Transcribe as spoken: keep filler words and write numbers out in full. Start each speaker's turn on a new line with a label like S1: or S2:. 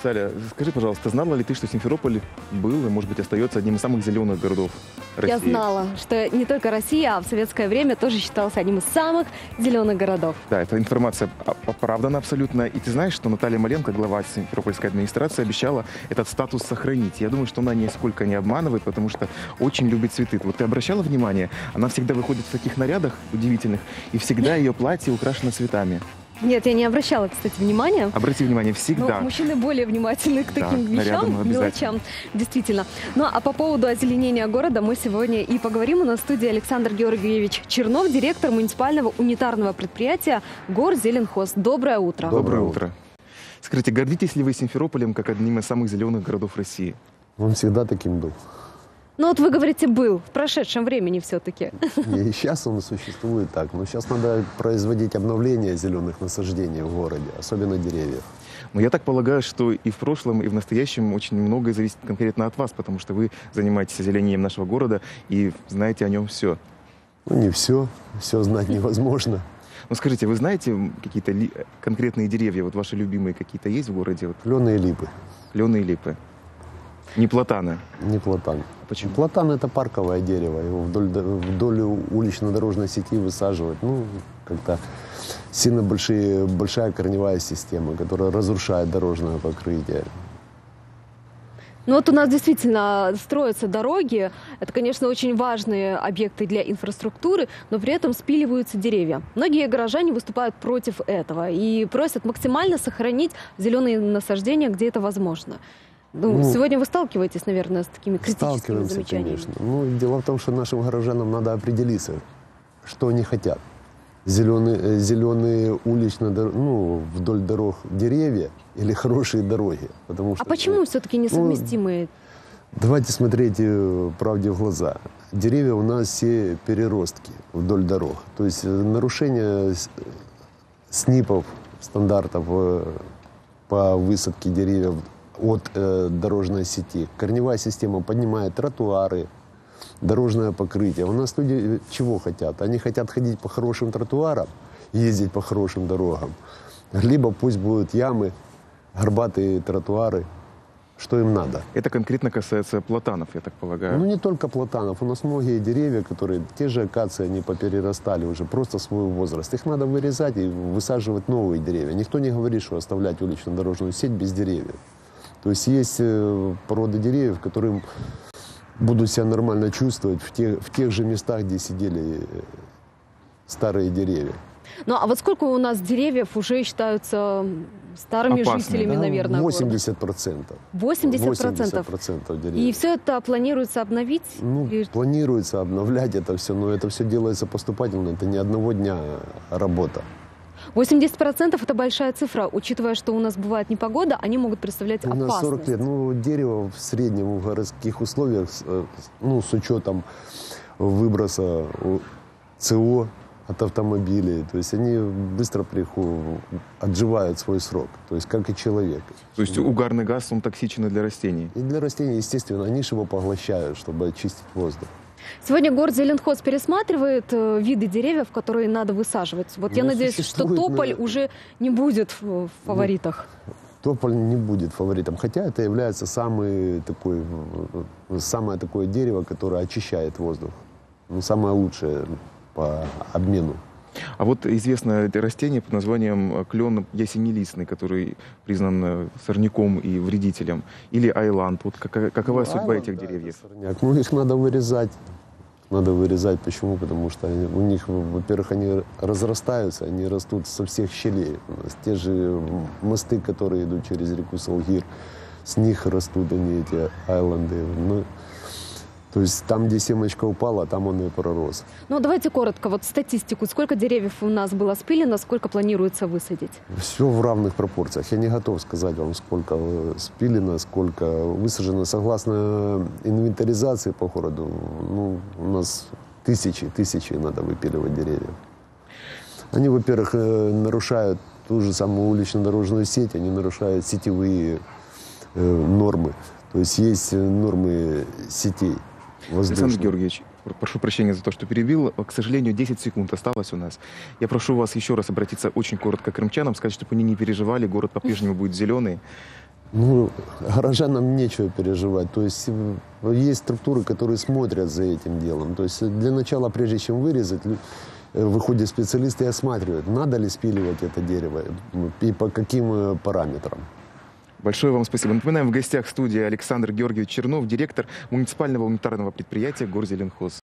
S1: Таля, скажи, пожалуйста, знала ли ты, что Симферополь был и, может быть, остается одним из самых зеленых городов России?
S2: Я знала, что не только Россия, а в советское время тоже считался одним из самых зеленых городов.
S1: Да, эта информация оправдана абсолютно. И ты знаешь, что Наталья Маленко, глава Симферопольской администрации, обещала этот статус сохранить. Я думаю, что она нисколько не обманывает, потому что очень любит цветы. Вот ты обращала внимание? Она всегда выходит в таких нарядах удивительных, и всегда ее платье украшено цветами.
S2: Нет, я не обращала, кстати, внимания.
S1: Обрати внимание, всегда.
S2: Ну, мужчины более внимательны к таким
S1: да,
S2: вещам, мелочам, действительно. Ну, а по поводу озеленения города мы сегодня и поговорим. У нас в студии Александр Георгиевич Чернов, директор муниципального унитарного предприятия «Горзеленхоз». Доброе утро.
S1: Доброе утро. Скажите, гордитесь ли вы Симферополем как одним из самых зеленых городов России?
S3: Он всегда таким был.
S2: Ну вот вы говорите «был», в прошедшем времени все-таки.
S3: И сейчас он существует так. Но сейчас надо производить обновление зеленых насаждений в городе, особенно деревьев.
S1: Но я так полагаю, что и в прошлом, и в настоящем очень многое зависит конкретно от вас, потому что вы занимаетесь озеленением нашего города и знаете о нем все.
S3: Ну не все, все знать невозможно.
S1: Ну скажите, вы знаете какие-то ли... конкретные деревья, вот ваши любимые какие-то есть в городе? Вот?
S3: Клены и липы.
S1: Клены и липы. Не платаны?
S3: Не платан.
S1: Почему?
S3: Платан — это парковое дерево. Его вдоль, вдоль улично-дорожной сети высаживать. Ну, как-то сильно большие, большая корневая система, которая разрушает дорожное покрытие.
S2: Ну вот у нас действительно строятся дороги. Это, конечно, очень важные объекты для инфраструктуры, но при этом спиливаются деревья. Многие горожане выступают против этого и просят максимально сохранить зеленые насаждения, где это возможно. Ну,
S3: ну,
S2: сегодня вы сталкиваетесь, наверное, с такими критическими замечаниями.
S3: Конечно. Ну, дело в том, что нашим горожанам надо определиться, что они хотят. Зеленые, зеленые уличные, ну, вдоль дорог деревья или хорошие дороги. Потому что,
S2: а почему
S3: ну,
S2: все-таки несовместимые?
S3: Ну, давайте смотреть правде в глаза. Деревья у нас все переростки вдоль дорог. То есть нарушение СНИПов, стандартов по высадке деревьев от э, дорожной сети. Корневая система поднимает тротуары, дорожное покрытие. У нас люди чего хотят? Они хотят ходить по хорошим тротуарам, ездить по хорошим дорогам. Либо пусть будут ямы, горбатые тротуары. Что им надо?
S1: Это конкретно касается платанов, я так полагаю.
S3: Ну, не только платанов. У нас многие деревья, которые, те же акации, они поперерастали уже, просто свой возраст. Их надо вырезать и высаживать новые деревья. Никто не говорит, что оставлять улично-дорожную сеть без деревьев. То есть есть породы деревьев, которые будут себя нормально чувствовать в тех, в тех же местах, где сидели старые деревья.
S2: Ну, а вот сколько у нас деревьев уже считаются старыми
S1: Опасными,
S2: жителями,
S1: да?
S2: наверное,
S3: восемьдесят процентов.
S2: восемьдесят процентов?
S3: деревьев.
S2: И все это планируется обновить?
S3: Ну,
S2: Или...
S3: планируется обновлять это все, но это все делается поступательно. Это не одного дня работа.
S2: восемьдесят процентов это большая цифра, учитывая, что у нас бывает непогода, они могут представлять опасность.
S3: У нас сорок лет. Ну, дерево в среднем в городских условиях, ну, с учетом выброса СО от автомобилей, то есть они быстро приходят, отживают свой срок, то есть как и человек.
S1: То есть угарный газ, он токсичен для растений?
S3: И для растений, естественно, они же его поглощают, чтобы очистить воздух.
S2: Сегодня Горзеленхоз пересматривает э, виды деревьев, которые надо высаживать. Вот ну, я надеюсь, что тополь на... уже не будет в, в фаворитах.
S3: Ну, тополь не будет фаворитом, хотя это является самый такой, самое такое дерево, которое очищает воздух. Ну, самое лучшее по обмену.
S1: А вот известное растение под названием клен ясенелистный, который признан сорняком и вредителем, или айланд. Вот какова, какова ну, судьба айланд, этих да, деревьев?
S3: Ну, их надо вырезать. Надо вырезать. Почему? Потому что они, у них, во-первых, они разрастаются, они растут со всех щелей. У нас те же мосты, которые идут через реку Салгир, с них растут они, эти айланды. Ну, то есть там, где семечко упала, там он и пророс.
S2: Ну, давайте коротко, вот статистику. Сколько деревьев у нас было спилено, сколько планируется высадить?
S3: Все в равных пропорциях. Я не готов сказать вам, сколько спилено, сколько высажено. Согласно инвентаризации по городу, ну, у нас тысячи, тысячи надо выпиливать деревьев. Они, во-первых, нарушают ту же самую улично-дорожную сеть, они нарушают сетевые э, нормы. То есть есть нормы сетей.
S1: Александр Георгиевич, прошу прощения за то, что перебил. К сожалению, десять секунд осталось у нас. Я прошу вас еще раз обратиться очень коротко к крымчанам, сказать, чтобы они не переживали, город по-прежнему будет зеленый.
S3: Ну, горожанам нечего переживать. То есть э, есть структуры, которые смотрят за этим делом. То есть для начала, прежде чем вырезать, лю- э, выходят специалисты и осматривают, надо ли спиливать это дерево и по каким э, параметрам.
S1: Большое вам спасибо. Напоминаем, в гостях студии Александр Георгиевич Чернов, директор муниципального унитарного предприятия Горзеленхоз.